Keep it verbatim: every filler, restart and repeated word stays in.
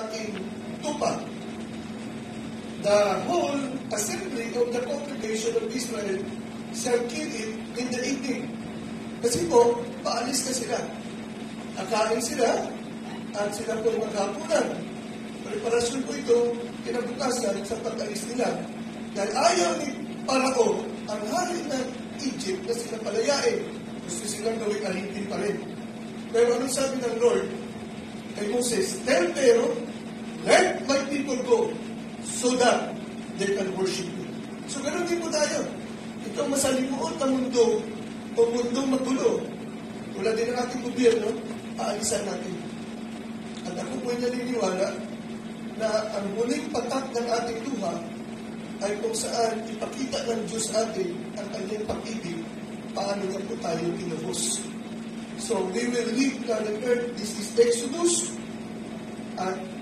aking tupa. The whole assembly of the congregation of Israel shall kill it in the evening. Kasi po, paalis na sila. Akain sila, at sila po ay maghapunan. Preparasyon po ito, kinabukasan sa pag-alis nila. Dahil ayaw ni Parao, ang hari ng Egypt na sila palayain. Gusto silang gawin kahintin pa rin. Pero anong sabi ng Lord kay Moses? Tell Pharaoh, let my people go so that they can worship me. So ganun din po tayo. Itong masalimuot na mundo o mundong magulo, tulad din ng ating gobyerno, aalisan natin. At ako po'y naniniwala na ang muling patak ng ating luha ay kung saan ipakita ng Diyos atin ang kanyang pag-ibig, paano niya po tayo pinubos. So, we will leave planet Earth. This is Exodus. At